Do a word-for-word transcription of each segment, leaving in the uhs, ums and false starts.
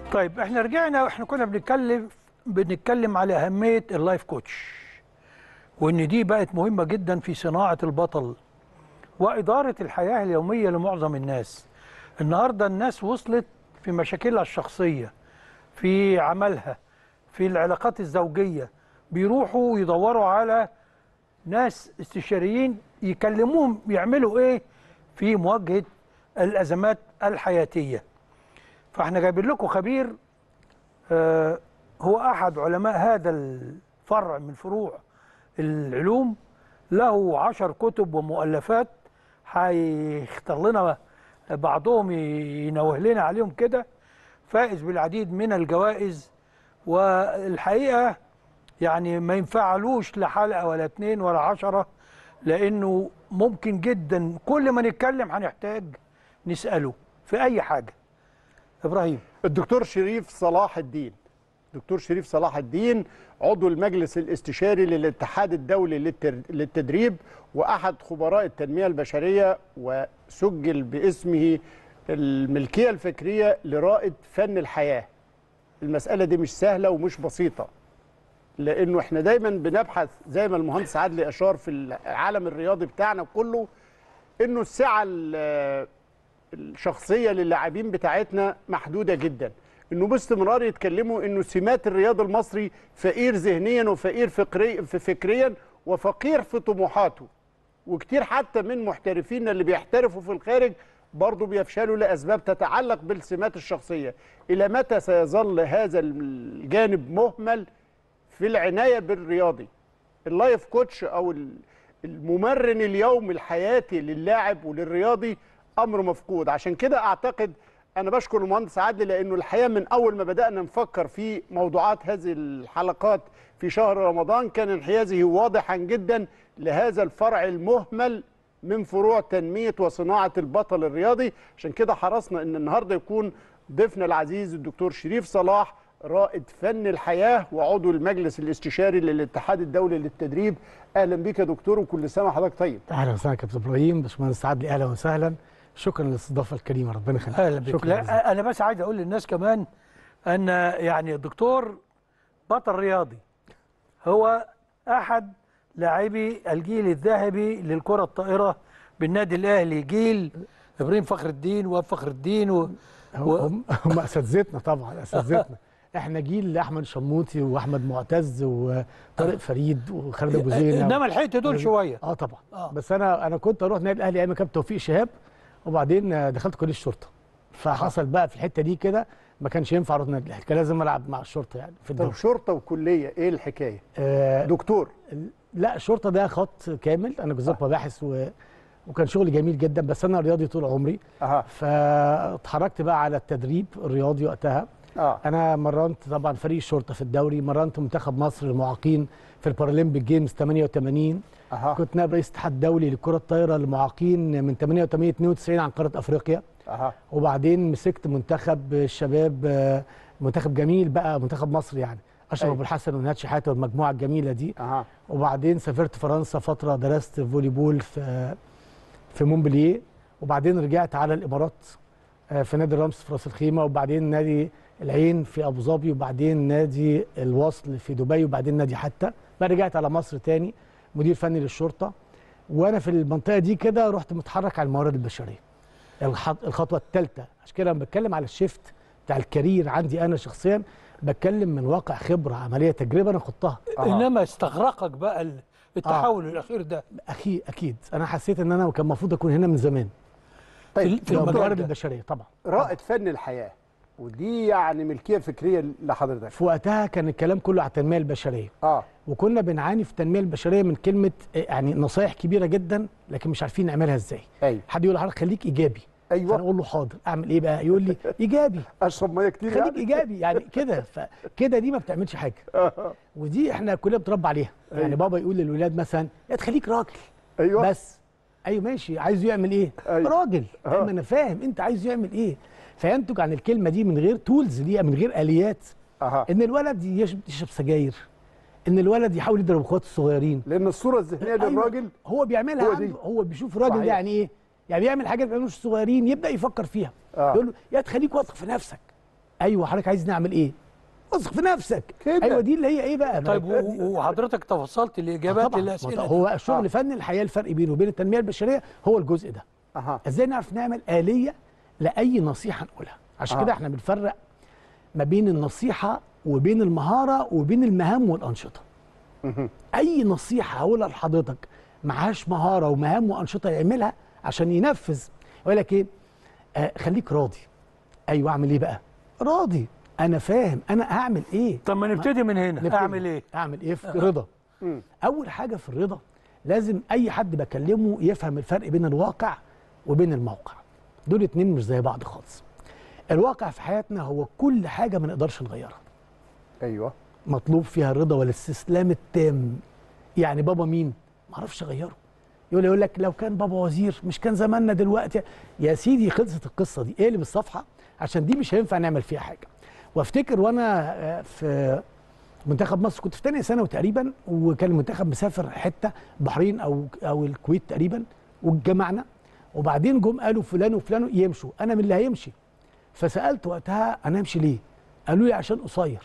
طيب احنا رجعنا واحنا كنا بنتكلم بنتكلم على أهمية اللايف كوتش، وإن دي بقت مهمة جدا في صناعة البطل وإدارة الحياة اليومية لمعظم الناس. النهاردة الناس وصلت في مشاكلها الشخصية، في عملها، في العلاقات الزوجية، بيروحوا يدوروا على ناس استشاريين يكلموهم يعملوا ايه في مواجهة الأزمات الحياتية. فاحنا جايبين لكم خبير آه هو أحد علماء هذا الفرع من فروع العلوم، له عشر كتب ومؤلفات، هيختار لنا بعضهم ينوه لنا عليهم كده، فائز بالعديد من الجوائز. والحقيقة يعني ما ينفعلوش لا حلقة ولا اتنين ولا عشرة، لأنه ممكن جدا كل ما نتكلم هنحتاج نسأله في أي حاجة. إبراهيم. الدكتور شريف صلاح الدين دكتور شريف صلاح الدين عضو المجلس الاستشاري للاتحاد الدولي للتدريب، وأحد خبراء التنمية البشرية، وسجل باسمه الملكية الفكرية لرائد فن الحياة. المسألة دي مش سهلة ومش بسيطة، لأنه احنا دايما بنبحث زي ما المهندس عدلي أشار في العالم الرياضي بتاعنا كله، إنه السعة الشخصية للاعبين بتاعتنا محدودة جدا، انه باستمرار يتكلموا انه سمات الرياضي المصري فقير ذهنيا وفقير فكري في فكريا وفقير في طموحاته. وكتير حتى من محترفين اللي بيحترفوا في الخارج برضه بيفشلوا لاسباب تتعلق بالسمات الشخصيه. الى متى سيظل هذا الجانب مهمل في العنايه بالرياضي؟ اللايف كوتش او الممرن اليومي الحياتي للاعب وللرياضي امر مفقود. عشان كده اعتقد أنا بشكر المهندس عدلي، لأنه الحقيقة من أول ما بدأنا نفكر في موضوعات هذه الحلقات في شهر رمضان كان انحيازه واضحا جدا لهذا الفرع المهمل من فروع تنمية وصناعة البطل الرياضي. عشان كده حرصنا أن النهاردة يكون ضيفنا العزيز الدكتور شريف صلاح، رائد فن الحياة وعضو المجلس الاستشاري للاتحاد الدولي للتدريب. أهلا بك يا دكتور، وكل سنة وحضرتك طيب. أهلا وسهلا كابتن إبراهيم. باشمهندس عدلي أهلا وسهلا، شكرا للاستضافه الكريمه، ربنا يخليك. اهلا بك. لا انا بس عايز اقول للناس كمان ان يعني الدكتور بطل رياضي، هو احد لاعبي الجيل الذهبي للكره الطائره بالنادي الاهلي، جيل ابراهيم فخر الدين ووهاب فخر الدين و... هم هم اساتذتنا طبعا، اساتذتنا. احنا جيل احمد شموتي واحمد معتز وطارق فريد وخالد ابو زينه، انما الحقيقه دول شويه. اه طبعا. آه. بس انا انا كنت اروح النادي الاهلي ايام كابتن توفيق شهاب، وبعدين دخلت كليه الشرطه، فحصل بقى في الحته دي كده ما كانش ينفع اروح النادي الاهلي، كان لازم العب مع الشرطه يعني في الدوري. طب شرطه وكليه ايه الحكايه؟ آه دكتور. لا الشرطه ده خط كامل، انا بالظبط مباحث و... وكان شغل جميل جدا، بس انا رياضي طول عمري. اها فاتحركت بقى على التدريب الرياضي وقتها. اه انا مرنت طبعا فريق الشرطه في الدوري، مرنت منتخب مصر للمعاقين في البارالمبيك جيمز ثمانية وثمانين. أه. كنت نائب رئيس الاتحاد الدولي لكره الطايره للمعاقين من ثمانية وثمانين اثنين وتسعين عن قاره افريقيا. أه. وبعدين مسكت منتخب الشباب، منتخب جميل بقى، منتخب مصر يعني، اشرف ابو الحسن ونهاد شحاته والمجموعه الجميله دي. أه. وبعدين سافرت فرنسا فتره، درست فولي بول في في مونبلييه، وبعدين رجعت على الامارات في نادي الرمس في راس الخيمه، وبعدين نادي العين في ابو ظبي، وبعدين نادي الوصل في دبي، وبعدين نادي حتى. بعد رجعت على مصر تاني مدير فني للشرطه. وانا في المنطقه دي كده رحت متحرك على الموارد البشريه، الخطوه الثالثه. عشان كده لما بتكلم على الشيفت بتاع الكارير عندي انا شخصيا بتكلم من واقع خبره عمليه تجربه انا خضتها. آه. انما استغرقك بقى التحول آه. الاخير ده. اكيد اكيد انا حسيت ان انا كان المفروض اكون هنا من زمان. طيب في الموارد البشريه طبعا. رائد فن الحياه، ودي يعني ملكيه فكريه لحضرتك. في وقتها كان الكلام كله على التنميه البشريه. اه وكنا بنعاني في التنميه البشريه من كلمه يعني نصايح كبيره جدا، لكن مش عارفين نعملها ازاي. ايوه. حد يقول لحضرتك خليك ايجابي. ايوه. فانا اقول له حاضر، اعمل ايه بقى؟ يقول لي ايجابي. اشرب ميه كتير خليك يعني. ايجابي يعني كده. فكده دي ما بتعملش حاجه. ودي احنا كلنا بنتربى عليها. أيوة. يعني بابا يقول للولاد مثلا يا تخليك راجل. ايوه. بس ايوه ماشي، عايزه يعمل ايه؟ أيوة. راجل. اما انا فاهم انت عايزه يعمل ايه. فينتج عن الكلمه دي من غير تولز ليها، من غير اليات. أه. ان الولد يشرب سجاير، ان الولد يحاول يضرب اخواته الصغيرين، لان الصوره الذهنيه للراجل أيوة. هو بيعملها هو, عنده. هو بيشوف راجل يعني ايه، يعني بيعمل حاجات ما بيعملوش الصغيرين، يبدا يفكر فيها. آه. يقول له يا تخليك واثق في نفسك. ايوه حضرتك عايز نعمل ايه؟ اثق في نفسك كده. ايوه دي اللي هي ايه بقى. طيب و- وحضرتك تفصلت الاجابات طبعا للاسئله دي. هو الشغل آه. الفني الحقيقه الفرق بينه وبين التنميه البشريه هو الجزء ده. اها ازاي نعرف نعمل آلية لأي نصيحة نقولها. عشان آه. كده احنا بنفرق ما بين النصيحة وبين المهارة وبين المهام والأنشطة. مهم. أي نصيحة هقولها لحضرتك معهاش مهارة ومهام وأنشطة يعملها عشان ينفذ، يقول لك إيه؟ آه خليك راضي. أيوه أعمل إيه بقى؟ راضي، أنا فاهم أنا هعمل إيه. طب ما نبتدي من هنا، نبتدي. اعمل ايه؟ أعمل إيه في رضا؟ مم. أول حاجة في الرضا لازم أي حد بكلمه يفهم الفرق بين الواقع وبين الموقع. دول اتنين مش زي بعض خالص. الواقع في حياتنا هو كل حاجة ما نقدرش نغيرها. ايوه مطلوب فيها الرضا والاستسلام التام. يعني بابا مين؟ ما اعرفش اغيره. يقول يقول لك لو كان بابا وزير مش كان زماننا دلوقتي. يا سيدي خلصت القصة دي، اقلب الصفحة عشان دي مش هينفع نعمل فيها حاجة. وافتكر وانا في منتخب مصر كنت في تانية ثانوي تقريبا، وكان المنتخب مسافر حتة بحرين او او الكويت تقريبا، واتجمعنا وبعدين جم قالوا فلان وفلان يمشوا، انا من اللي هيمشي. فسالت وقتها انا امشي ليه؟ قالوا لي عشان قصير.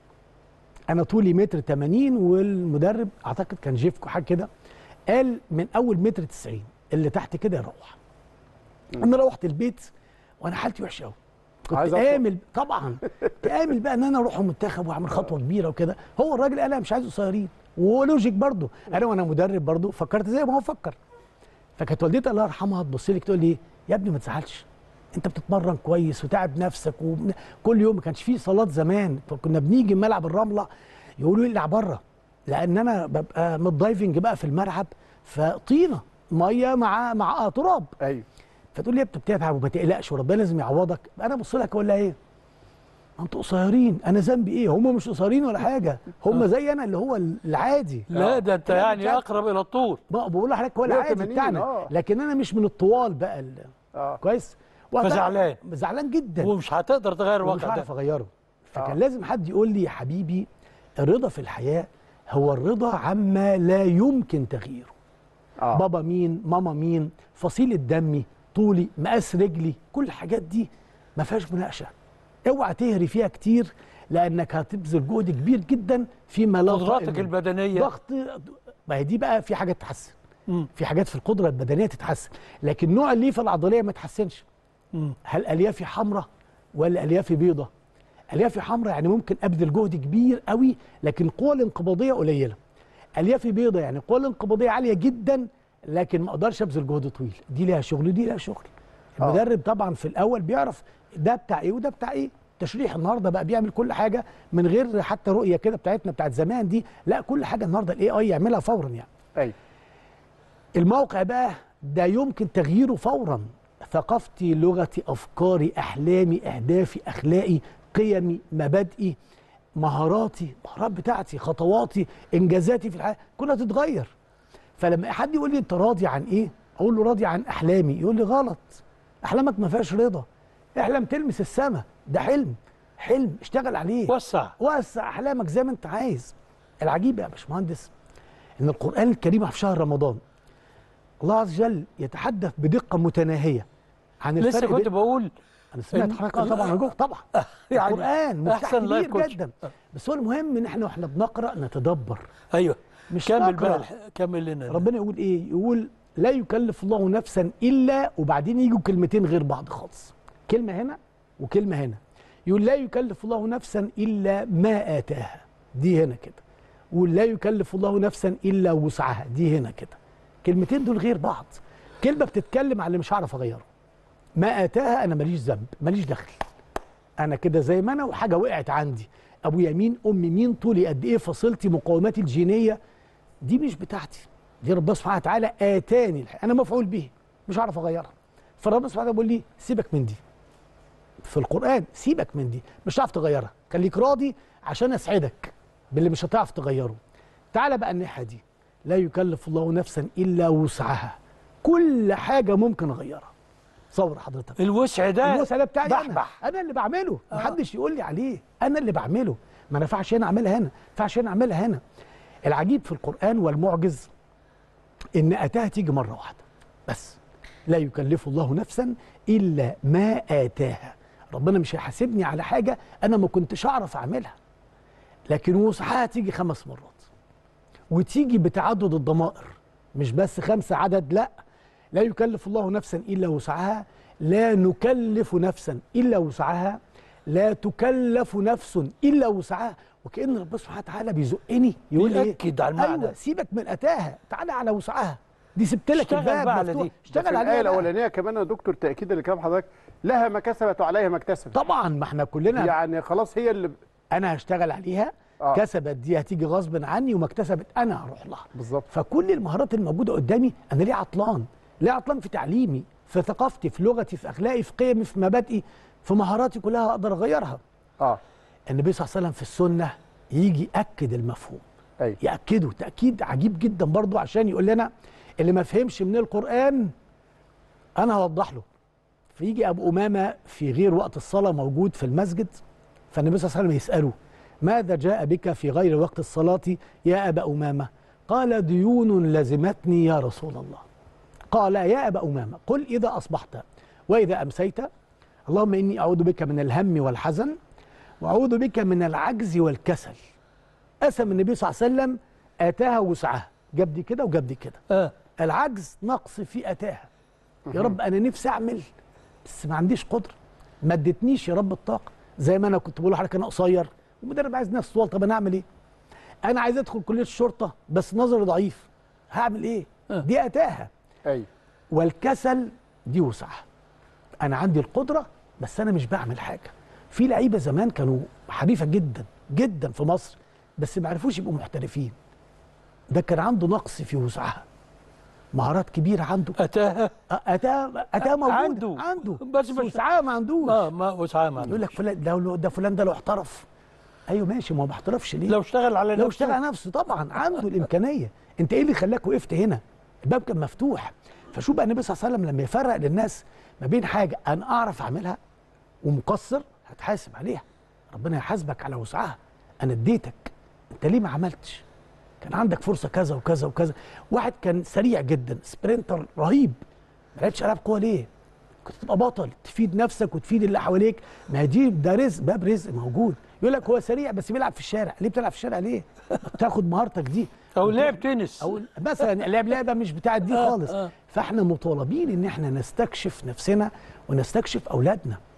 انا طولي متر تمانين والمدرب اعتقد كان جيفكو حاجه كده قال من اول متر تسعين اللي تحت كده يروح. انا روحت البيت وانا حالتي وحشه قوي. كنت عايز أطلع. امل طبعا امل بقى ان انا اروح المنتخب واعمل خطوه كبيره وكده. هو الراجل قال انا مش عايز قصيرين، وهو لوجيك برضه. انا وانا مدرب برضه فكرت زي ما هو فكر. فكانت والدتي الله يرحمها تبص لي تقول لي يا ابني ما تزعلش، انت بتتمرن كويس وتعب نفسك وكل يوم. ما كانش فيه صالات زمان، فكنا بنيجي ملعب الرمله يقولوا لي العب بره، لان انا ببقى متدايفنج بقى في الملعب فطينه ميه مع مع آه تراب. ايوه فتقول لي انت بتتعب وما تقلقش وربنا لازم يعوضك. انا ابص لك اقول لها ايه؟ انتوا قصيرين، انا ذنبي ايه؟ هم مش قصيرين ولا حاجه، هم زي انا اللي هو العادي. لا ده انت يعني اقرب الى الطول. بقى بقول لحضرتك هو العادي مية وتمانين بتاعنا، آه. لكن انا مش من الطوال بقى ال- اه كويس. وقتها فزعلان. زعلان جدا ومش هتقدر تغير ومش الواقع هعرف ده. اغيره. فكان آه. لازم حد يقول لي يا حبيبي الرضا في الحياه هو الرضا عما لا يمكن تغييره. اه بابا مين، ماما مين، فصيله دمي، طولي، مقاس رجلي، كل الحاجات دي ما فيهاش مناقشه. اوعى تهري فيها كتير لانك هتبذل جهد كبير جدا فيما لا قدراتك طائل منه. البدنيه. ضغط. ما هي دي بقى في حاجات تتحسن، مم. في حاجات في القدره البدنيه تتحسن، لكن نوع الليفه العضليه ما تتحسنش. مم. هل اليافي حمراء ولا اليافي بيضاء؟ اليافي حمراء يعني ممكن ابذل جهد كبير قوي لكن القوه الانقباضيه قليله. اليافي بيضاء يعني القوه الانقباضيه عاليه جدا لكن ما اقدرش ابذل جهد طويل. دي ليها شغل ودي ليها شغل. آه. المدرب طبعا في الاول بيعرف ده بتاع ايه وده بتاع ايه. التشريح النهارده بقى بيعمل كل حاجه من غير حتى رؤيه كده بتاعتنا بتاعت زمان دي، لا كل حاجه النهارده الاي اي يعملها فورا يعني. ايوه الموقع بقى ده يمكن تغييره فورا. ثقافتي، لغتي، افكاري، احلامي، اهدافي، اخلاقي، قيمي، مبادئي، مهاراتي، المهارات بتاعتي، خطواتي، انجازاتي في الحياه كلها تتغير. فلما حد يقول لي انت راضي عن ايه؟ اقول له راضي عن احلامي. يقول لي غلط، احلامك ما فيهاش رضا. احلم تلمس السماء، ده حلم، حلم اشتغل عليه، وسع. وسع احلامك زي ما انت عايز. العجيب يا باشمهندس ان القران الكريم في شهر رمضان الله عز وجل يتحدث بدقه متناهيه عن الفرق لسه كنت بين- بقول انا سمعت إن- حضرتك طبعا جوه طبعا يعني القران مفتاح أحسن لايف كبير كوتش. جدا. بس هو المهم ان احنا واحنا بنقرا نتدبر ايوه مش كمل نقرأ. بقى الح- كمل لنا. ربنا يقول ايه؟ يقول لا يكلف الله نفسا الا، وبعدين يجوا كلمتين غير بعض خالص، كلمه هنا وكلمه هنا. يقول لا يكلف الله نفسا الا ما اتاها، دي هنا كده. يقول لا يكلف الله نفسا الا وسعها، دي هنا كده. كلمتين دول غير بعض. كلمه بتتكلم على اللي مش هعرف اغيره. ما اتاها انا ماليش ذنب، ماليش دخل، انا كده زي ما انا وحاجه وقعت عندي. ابويا مين، امي مين، طولي قد ايه، فصيلتي، مقوماتي الجينيه، دي مش بتاعتي، دي ربنا سبحانه وتعالى اتاني الحق. انا مفعول به مش هعرف اغيرها. فربنا سبحانه وتعالى بيقول لي سيبك من دي في القران، سيبك من دي مش هتعرف تغيرها، خليك راضي عشان اسعدك باللي مش هتعرف تغيره. تعالى بقى الناحيه دي، لا يكلف الله نفسا الا وسعها، كل حاجه ممكن اغيرها. تصور حضرتك الوسع ده الوسع ده بتاعي انا بحبح. انا اللي بعمله، آه. محدش يقول لي عليه، انا اللي بعمله. ما ينفعش هنا اعملها هنا، ما ينفعش هنا اعملها هنا. العجيب في القران والمعجز ان اتاها تيجي مره واحده بس. لا يكلف الله نفسا الا ما اتاها. ربنا مش هيحاسبني على حاجه انا ما كنتش اعرف اعملها. لكن وسعها تيجي خمس مرات، وتيجي بتعدد الضمائر، مش بس خمسه عدد، لا. لا يكلف الله نفسا الا وسعها، لا نكلف نفسا الا وسعها، لا تكلف نفس الا وسعها. وكأن ربنا سبحانه وتعالى بيزقني يقول ايه؟ بيأكد على المعنى. ايوه، سيبك من اتاها، تعالى على وسعها، دي سبت لك اشتغل الباب بقى على مفتوح، دي. اشتغل في عليها الآية بقى. الأولانية كمان يا دكتور تأكيدا لكلام حضرتك، لها ما كسبت وعليها ما اكتسبت. طبعا ما احنا كلنا يعني خلاص هي اللي انا هشتغل عليها. آه. كسبت دي هتيجي غصب عني، وما اكتسبت انا هروح لها. بالظبط. فكل المهارات الموجوده قدامي انا ليه عطلان؟ ليه عطلان في تعليمي، في ثقافتي، في لغتي، في اخلاقي، في قيمي، في مبادئي، في مهاراتي كلها اقدر اغيرها. اه النبي صلى الله عليه وسلم في السنه يجي ياكد المفهوم. ايوه ياكده تاكيد عجيب جدا برضو، عشان يقول لنا اللي ما فهمش من القران انا هوضح له. فيجي ابو امامه في غير وقت الصلاه موجود في المسجد، فالنبي صلى الله عليه وسلم يساله: ماذا جاء بك في غير وقت الصلاه يا ابا امامه؟ قال: ديون لزمتني يا رسول الله. قال: يا ابا امامه قل اذا اصبحت واذا امسيت اللهم اني اعوذ بك من الهم والحزن واعوذ بك من العجز والكسل. قسم النبي صلى الله عليه وسلم اتاها وسعها، جاب دي كده وجاب دي كده. آه. العجز نقص في اتاها، يا رب انا نفسي اعمل بس ما عنديش قدره، ما ادتنيش يا رب الطاقه. زي ما انا كنت بقول لحضرتك انا قصير والمدرب عايز ناس طوال، طب انا اعمل ايه؟ انا عايز ادخل كليه الشرطه بس نظري ضعيف، هعمل ايه؟ آه. دي اتاها. ايوه. والكسل دي وسعها، انا عندي القدره بس انا مش بعمل حاجه. في لعيبه زمان كانوا حريفه جدا جدا في مصر بس ما عرفوش يبقوا محترفين، ده كان عنده نقص في وسعها، مهارات كبيره عنده. اتاها اتاها اتاها موجود عنده عنده بس مش وسعها ما عندوش. اه ما وسعها ما يقول لك فلان ده, ده فلان ده لو احترف. ايوه ماشي، ما هو ما احترفش ليه؟ لو اشتغل على لو نفسه. اشتغل على نفسه طبعا عنده الامكانيه. انت ايه اللي خلاك وقفت هنا؟ الباب كان مفتوح. فشوف بقى النبي صلى الله عليه وسلم لما يفرق للناس ما بين حاجه انا اعرف اعملها ومقصر هتحاسب عليها، ربنا يحاسبك على وسعها. انا اديتك، انت ليه ما عملتش؟ كان عندك فرصه كذا وكذا وكذا. واحد كان سريع جدا سبرينتر رهيب، ما لعبتش العاب قوه ليه؟ كنت تبقى بطل تفيد نفسك وتفيد اللي حواليك. ما دي ده رزق، باب رزق موجود. يقول لك هو سريع بس بيلعب في الشارع، ليه بتلعب في الشارع ليه؟ تاخد مهارتك دي او لعب تنس او مثلا لعب لعبه مش بتاعت دي خالص. آه. فاحنا مطالبين ان احنا نستكشف نفسنا ونستكشف اولادنا.